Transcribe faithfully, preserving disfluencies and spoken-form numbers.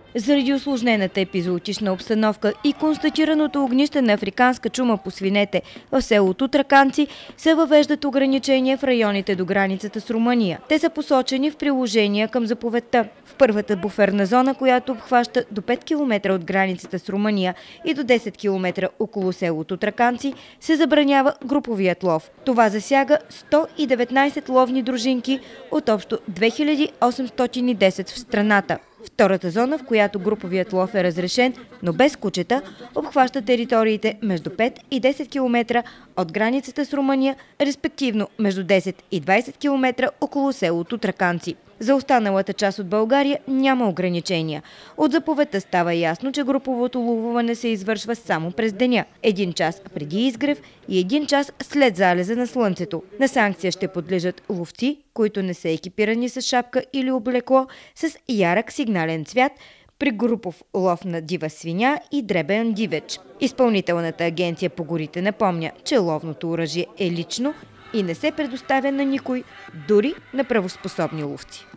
Заради усложнената епизоотична обстановка и констатираното огнище на африканска чума по свинете в село Тутраканци се въвеждат ограничения в районите до границата с Румъния. Те са посочени в приложения към заповедта. В първата буферна зона, която обхваща до пет километра от границата с Румъния и до десет километра около село Тутраканци, се забранява груповият лов. Това засяга сто и деветнадесет ловни дружинки от общо две хиляди осемстотин и десет в страната. Втората зона, в която груповият лов е разрешен, но без кучета, обхваща териториите между пет и десет километра от границата с Румъния, респективно между десет и двадесет километра около село Тутраканци. За останалата част от България няма ограничения. От заповедта става ясно, че груповото ловуване се извършва само през деня, един час преди изгрев и един час след залеза на слънцето. На санкция ще подлежат ловци, които не са екипирани с шапка или облекло с ярък сигнален цвят, при групов лов на дива свиня и дребен дивеч. Изпълнителната агенция по горите напомня, че ловното оръжие е лично и не се предоставя на никой, дори на правоспособни ловци.